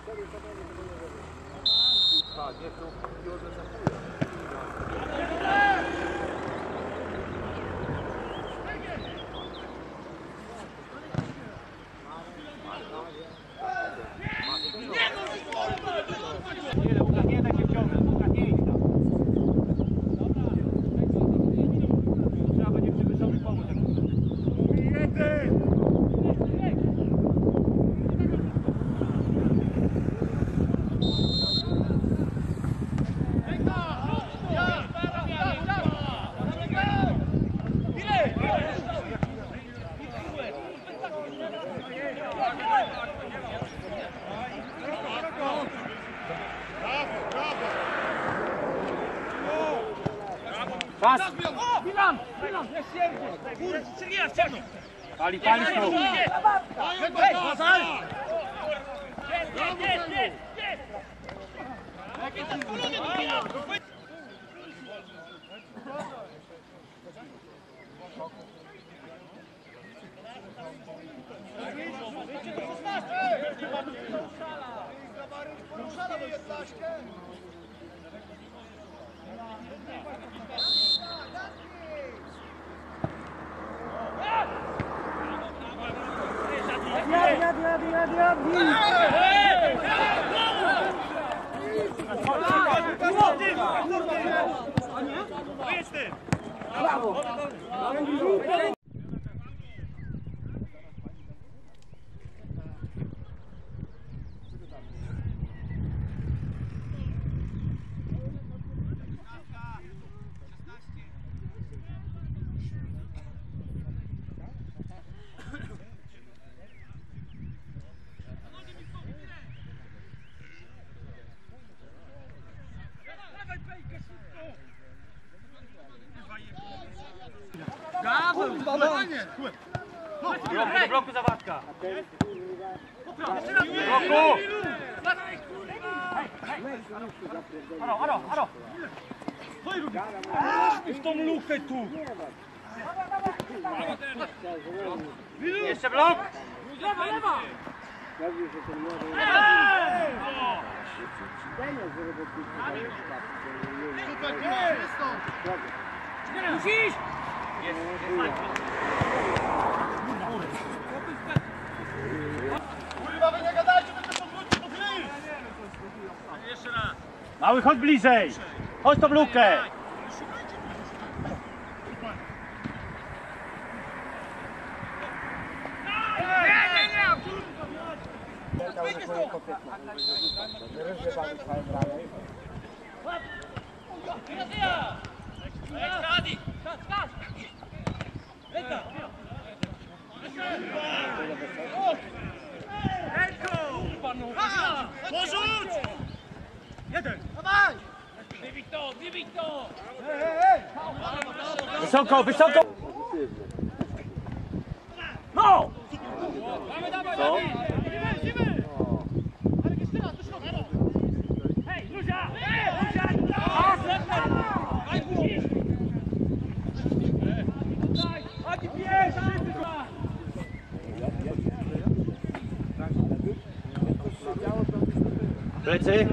Tak, nie chcą i odrezapuje. Nie da się wciągnąć, nie idź tam. Trzeba będzie przywyższonych pomóc. Pas! Milan! Milan! Sергija, w ciemno! Pali, pali tu! Brawo! Do bloku Zawadka! Bloku! Aro! W tą lukę tu! Jeszcze blok! Lewa, lewa! Musisz! Jest Kurwa, wy nie gadajcie, wy też odwróćcie do gry! Jeszcze raz. Mały, chodź bliżej! Chodź tą lukę! Porzuć! Jeden! Dawaj! Wybij to! Wysoko, wysoko! No! Dawaj! Co? Hej, Luzia! Chodź, bierz! Plecy!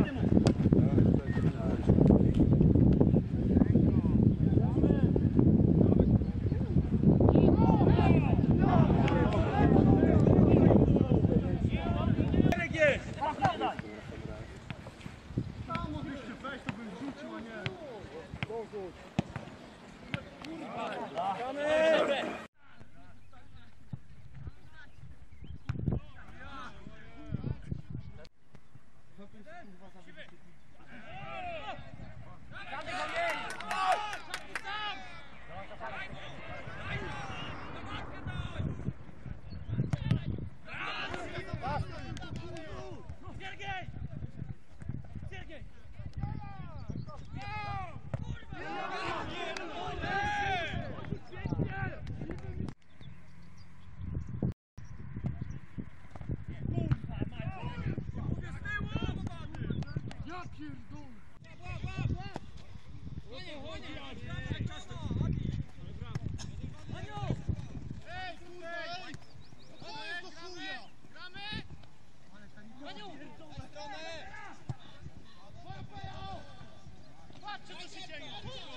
Patrzcie, co się dzieje!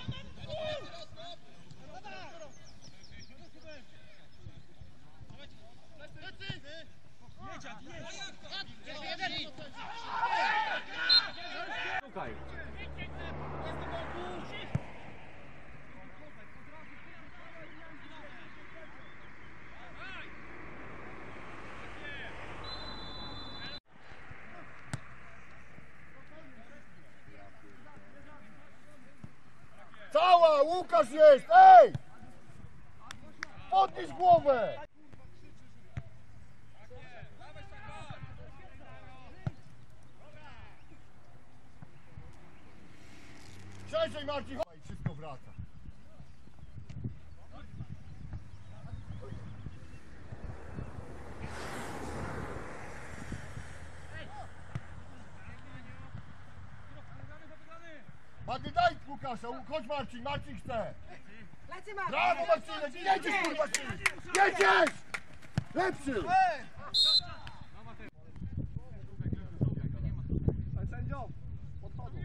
Szukaj. Cała! Łukasz jest! Ej! Podnieś głowę! Szerzej, Marcin! I wszystko wraca. Magdy, daj Łukasza! Chodź Marcin! Marcin chce! Brawo Marcinek! Jedziesz kurwa! Jedziesz! Lepszy! Sędzią! Podchodzą!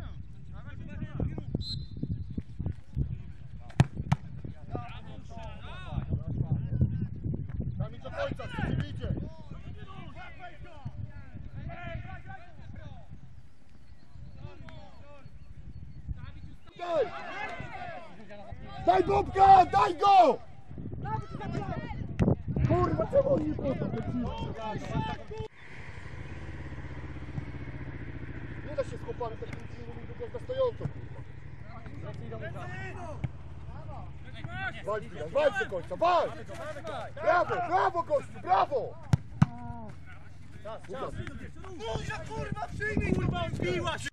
Tam idź do końca! Wszyscy idzie! Daj! Daj Bobka! Daj go! Kurwa, czemu oni po to? Nie da się z chłopakiem tak tylko na stojąco, kurwa. Walcz, Bilal, walcz do końca, walcz! Brawo, brawo gościu, brawo! Buzia, kurwa, przyjmij! Kurwa, odbiła się!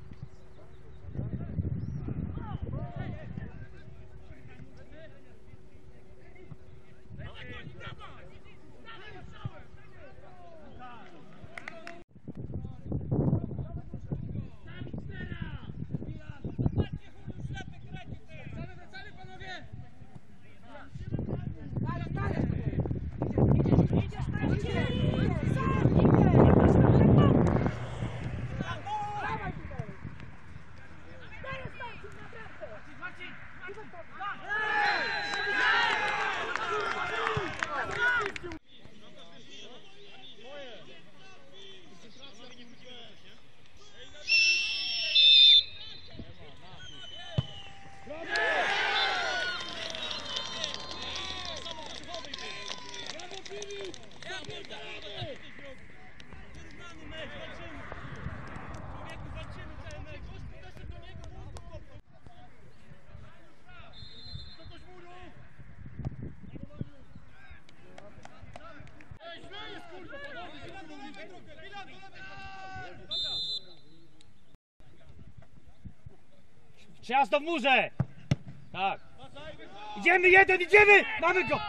Ciasto w murze! Tak. Idziemy jeden, idziemy! Mamy go!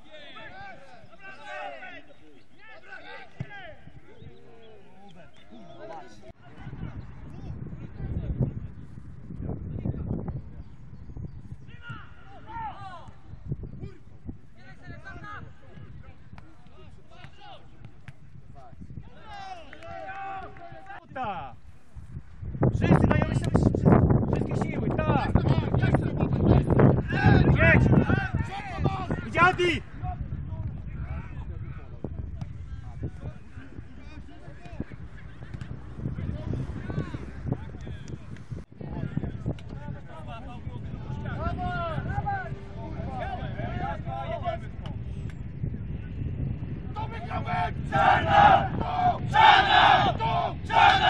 Wszyscy dajemy sobie wszystkie siły, tak! Jedź! Dziady! Czarna! Czarna! Czarna!